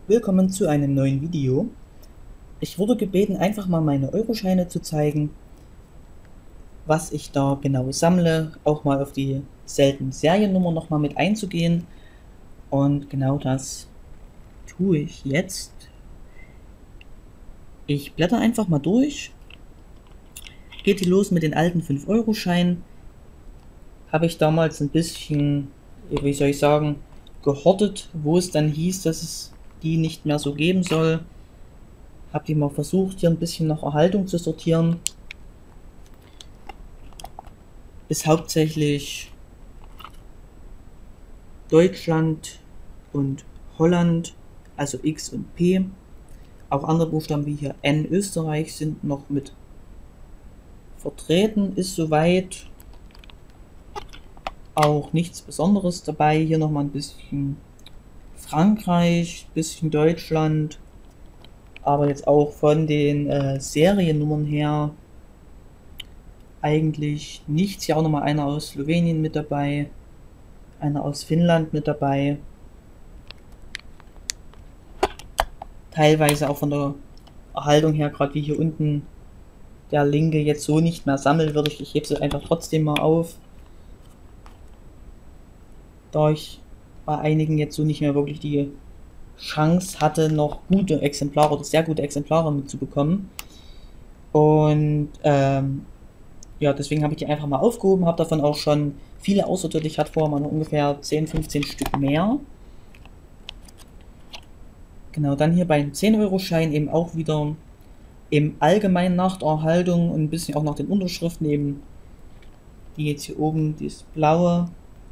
Willkommen zu einem neuen Video. Ich wurde gebeten, einfach mal meine Euroscheine zu zeigen, was ich da genau sammle, auch mal auf die seltenen Seriennummer nochmal mit einzugehen. Und genau das tue ich jetzt. Ich blätter einfach mal durch. Geht die los mit den alten 5-Euro-Scheinen. Habe ich damals ein bisschen, wie soll ich sagen, gehortet, wo es dann hieß, dass es die nicht mehr so geben soll. Habe die mal versucht, hier ein bisschen nach Erhaltung zu sortieren. Ist hauptsächlich Deutschland und Holland, also X und P. Auch andere Buchstaben wie hier N Österreich sind noch mit vertreten. Ist soweit auch nichts Besonderes dabei. Hier nochmal ein bisschen Frankreich, ein bisschen Deutschland. Aber jetzt auch von den Seriennummern her eigentlich nichts. Hier auch nochmal einer aus Slowenien mit dabei. Einer aus Finnland mit dabei. Teilweise auch von der Erhaltung her, gerade wie hier unten der linke jetzt so nicht mehr sammelwürdig. Ich hebe sie einfach trotzdem mal auf. Da ich bei einigen jetzt so nicht mehr wirklich die Chance hatte, noch gute Exemplare oder sehr gute Exemplare mitzubekommen. Und ja, deswegen habe ich die einfach mal aufgehoben, habe davon auch schon viele aussortiert. Ich hatte vorher mal noch ungefähr 10, 15 Stück mehr. Genau, dann hier beim 10-Euro-Schein eben auch wieder im Allgemeinen nach der Erhaltung und ein bisschen auch nach den Unterschriften eben. Die jetzt hier oben, das blaue,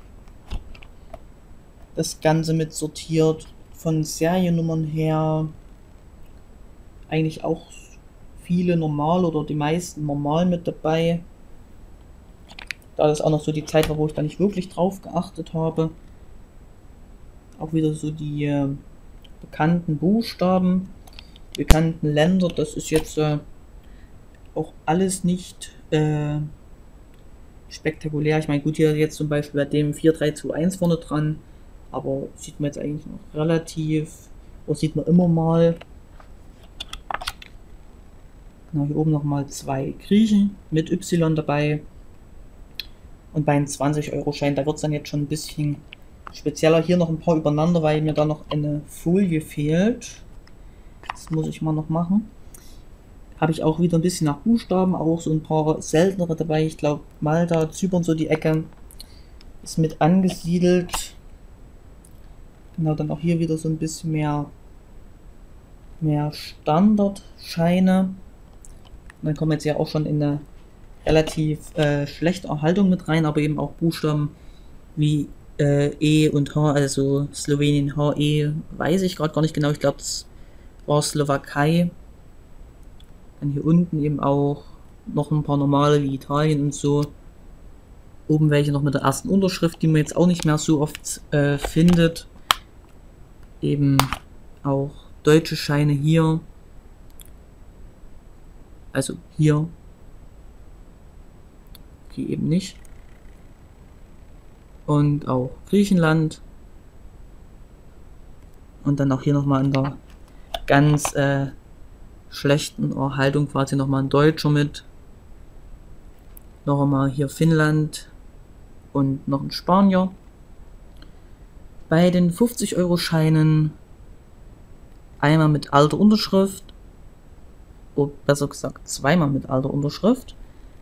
das Ganze mit sortiert. Von Seriennummern her eigentlich auch viele normal oder die meisten normal mit dabei. Da das auch noch so die Zeit war, wo ich da nicht wirklich drauf geachtet habe. Auch wieder so die bekannten Buchstaben, bekannten Länder. Das ist jetzt auch alles nicht spektakulär. Ich meine, gut, hier jetzt zum Beispiel bei dem 4321 vorne dran, aber sieht man jetzt eigentlich noch relativ, oder sieht man immer mal. Genau, hier oben nochmal 2 Griechen mit Y dabei. Und bei einem 20-Euro-Schein, da wird es dann jetzt schon ein bisschen spezieller. Hier noch ein paar übereinander, weil mir da noch eine Folie fehlt. Das muss ich mal noch machen. Habe ich auch wieder ein bisschen nach Buchstaben, auch so ein paar seltenere dabei. Ich glaube Malta, Zypern, so die Ecke ist mit angesiedelt. Genau, dann auch hier wieder so ein bisschen mehr Standardscheine. Und dann kommen jetzt ja auch schon in eine relativ schlechte Erhaltung mit rein, aber eben auch Buchstaben wie E und H, also Slowenien, HE, weiß ich gerade gar nicht genau. Ich glaube, das war Slowakei. Dann hier unten eben auch noch ein paar normale wie Italien und so. Oben welche noch mit der ersten Unterschrift, die man jetzt auch nicht mehr so oft findet. Eben auch deutsche Scheine hier. Also hier. Hier eben nicht. Und auch Griechenland. Und dann auch hier nochmal in der ganz schlechten Erhaltung quasi nochmal ein Deutscher mit. Noch einmal hier Finnland und noch ein Spanier. Bei den 50-Euro-Scheinen einmal mit alter Unterschrift, oder besser gesagt zweimal mit alter Unterschrift.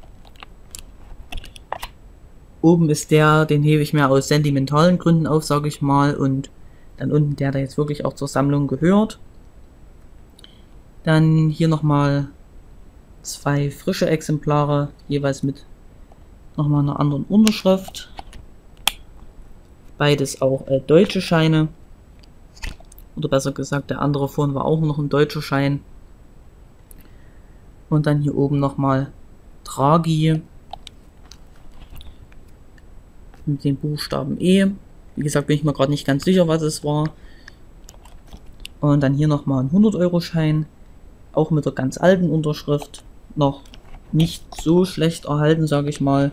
Oben ist der, den hebe ich mir aus sentimentalen Gründen auf, sage ich mal, und dann unten der jetzt wirklich auch zur Sammlung gehört. Dann hier nochmal 2 frische Exemplare, jeweils mit nochmal einer anderen Unterschrift. Beides auch deutsche Scheine. Oder besser gesagt, der andere vorhin war auch noch ein deutscher Schein. Und dann hier oben nochmal Draghi mit dem Buchstaben E. Wie gesagt, bin ich mir gerade nicht ganz sicher, was es war. Und dann hier nochmal ein 100-Euro-Schein. Auch mit der ganz alten Unterschrift. Noch nicht so schlecht erhalten, sage ich mal.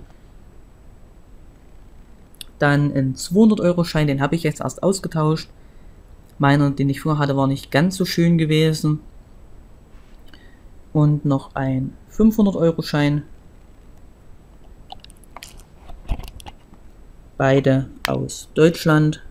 Dann ein 200-Euro-Schein, den habe ich jetzt erst ausgetauscht. Meiner, den ich vorher hatte, war nicht ganz so schön gewesen. Und noch ein 500-Euro-Schein. Beide aus Deutschland.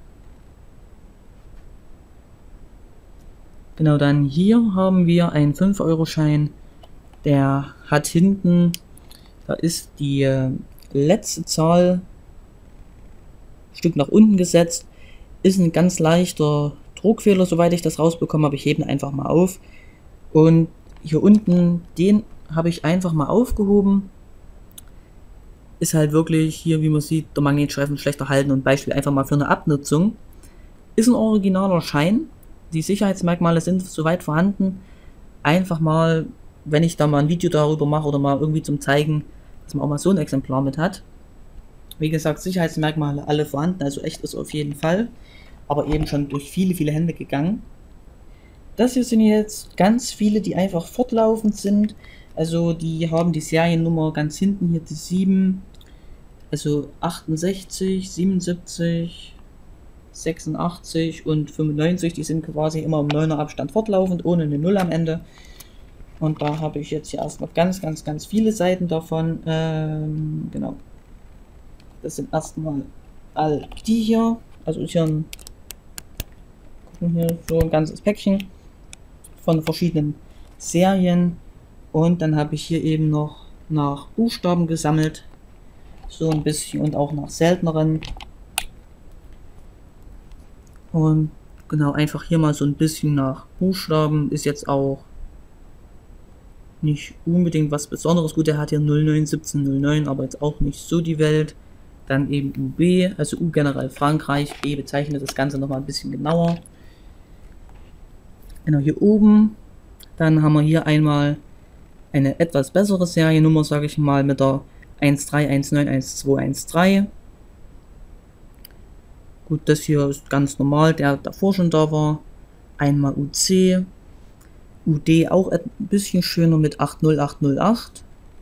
Genau, dann hier haben wir einen 5-Euro-Schein. Der hat hinten, da ist die letzte Zahl Stück nach unten gesetzt. Ist ein ganz leichter Druckfehler, soweit ich das rausbekomme, aber ich hebe ihn einfach mal auf. Und hier unten, den habe ich einfach mal aufgehoben. Ist halt wirklich hier, wie man sieht, der Magnetstreifen schlecht erhalten und Beispiel einfach mal für eine Abnutzung. Ist ein originaler Schein. Die Sicherheitsmerkmale sind soweit vorhanden. Einfach mal, wenn ich da mal ein Video darüber mache oder mal irgendwie zum Zeigen, dass man auch mal so ein Exemplar mit hat. Wie gesagt, Sicherheitsmerkmale alle vorhanden, also echt ist auf jeden Fall. Aber eben schon durch viele, viele Hände gegangen. Das hier sind jetzt ganz viele, die einfach fortlaufend sind. Also die haben die Seriennummer ganz hinten hier die 7. Also 68, 77, 86 und 95. Die sind quasi immer im 9er Abstand fortlaufend, ohne eine 0 am Ende. Und da habe ich jetzt hier erst noch ganz viele Seiten davon. Genau. Das sind erstmal all die hier. Also ist hier ein, gucken hier so ein ganzes Päckchen von verschiedenen Serien. Und dann habe ich hier eben noch nach Buchstaben gesammelt. So ein bisschen und auch nach selteneren. Und genau, einfach hier mal so ein bisschen nach Buchstaben. Ist jetzt auch nicht unbedingt was Besonderes. Gut, er hat hier 091709, aber jetzt auch nicht so die Welt. Dann eben UB, also U generell Frankreich, B bezeichnet das Ganze nochmal ein bisschen genauer. Genau, hier oben. Dann haben wir hier einmal eine etwas bessere Seriennummer, sage ich mal, mit der 13191213. Gut, das hier ist ganz normal, der davor schon da war. Einmal UC. UD auch ein bisschen schöner mit 80808.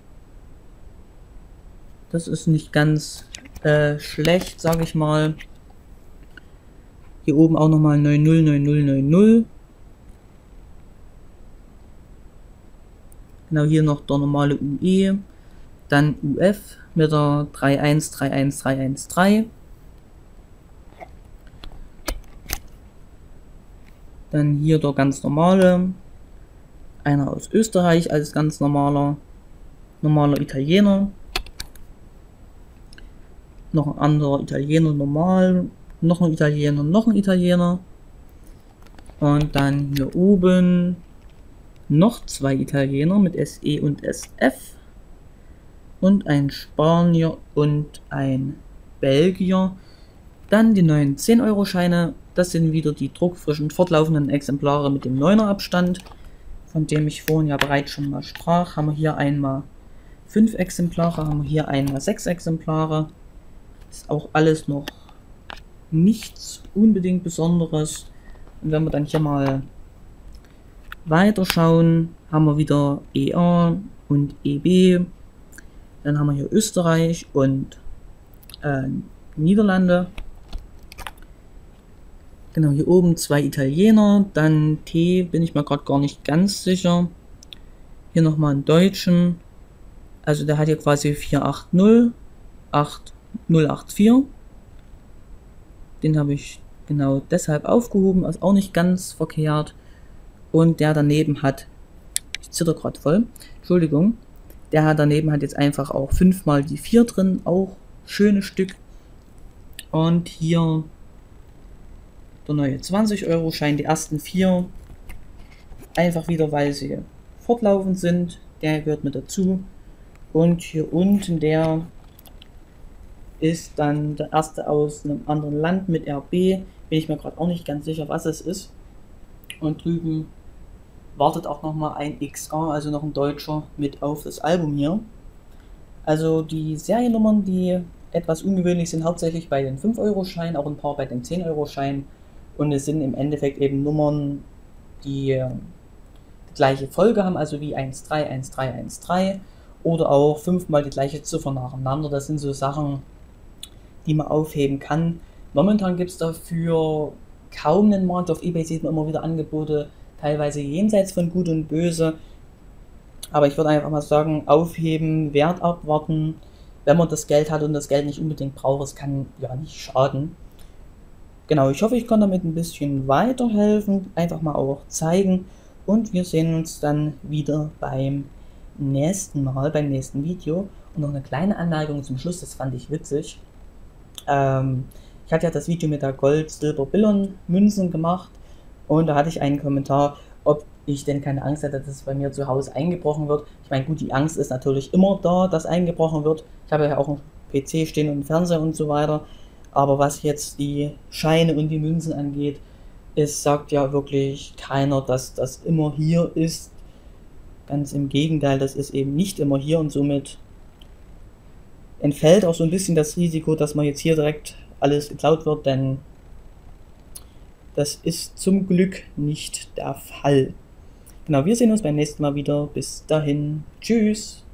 Das ist nicht ganz schlecht, sage ich mal. Hier oben auch nochmal 909090. Genau, hier noch der normale UE. Dann UF mit der 3131313. Dann hier der ganz normale. Einer aus Österreich als ganz normaler Italiener. Noch ein anderer Italiener normal. Noch ein Italiener, noch ein Italiener. Und dann hier oben noch 2 Italiener mit SE und SF. Und ein Spanier und ein Belgier. Dann die neuen 10-Euro-Scheine. Das sind wieder die druckfrischen, fortlaufenden Exemplare mit dem 9er Abstand, von dem ich vorhin ja bereits schon mal sprach. Haben wir hier einmal 5 Exemplare, haben wir hier einmal 6 Exemplare. Ist auch alles noch nichts unbedingt Besonderes. Und wenn wir dann hier mal weiterschauen, haben wir wieder EA und EB. Dann haben wir hier Österreich und Niederlande. Genau, hier oben 2 Italiener, dann T, bin ich mir gerade gar nicht ganz sicher. Hier nochmal einen Deutschen. Also der hat hier quasi 480 8084. Den habe ich genau deshalb aufgehoben, ist auch nicht ganz verkehrt. Und der daneben hat, ich zitter gerade voll, Entschuldigung, der daneben hat jetzt einfach auch 5 mal die 4 drin, auch schönes Stück. Und hier der neue 20-Euro-Schein, die ersten 4, einfach wieder, weil sie fortlaufend sind, der gehört mit dazu. Und hier unten der ist dann der erste aus einem anderen Land mit RB, bin ich mir gerade auch nicht ganz sicher, was es ist. Und drüben wartet auch nochmal ein XA, also noch ein Deutscher, mit auf das Album hier. Also die Seriennummern, die etwas ungewöhnlich sind, hauptsächlich bei den 5-Euro-Scheinen, auch ein paar bei den 10-Euro-Scheinen. Und es sind im Endeffekt eben Nummern, die die gleiche Folge haben, also wie 131313 oder auch 5 mal die gleiche Ziffer nacheinander. Das sind so Sachen, die man aufheben kann. Momentan gibt es dafür kaum einen Markt. Auf eBay sieht man immer wieder Angebote, teilweise jenseits von Gut und Böse. Aber ich würde einfach mal sagen, aufheben, Wert abwarten, wenn man das Geld hat und das Geld nicht unbedingt braucht, es kann ja nicht schaden. Genau, ich hoffe, ich konnte damit ein bisschen weiterhelfen, einfach mal auch zeigen und wir sehen uns dann wieder beim nächsten Mal, beim nächsten Video. Und noch eine kleine Anmerkung zum Schluss, das fand ich witzig. Ich hatte ja das Video mit der Gold-, Silber-, Billon-Münzen gemacht und da hatte ich einen Kommentar, ob ich denn keine Angst hätte, dass es bei mir zu Hause eingebrochen wird. Ich meine, gut, die Angst ist natürlich immer da, dass eingebrochen wird. Ich habe ja auch einen PC stehen und einen Fernseher und so weiter. Aber was jetzt die Scheine und die Münzen angeht, es sagt ja wirklich keiner, dass das immer hier ist. Ganz im Gegenteil, das ist eben nicht immer hier und somit entfällt auch so ein bisschen das Risiko, dass man jetzt hier direkt alles geklaut wird, denn das ist zum Glück nicht der Fall. Genau, wir sehen uns beim nächsten Mal wieder. Bis dahin. Tschüss.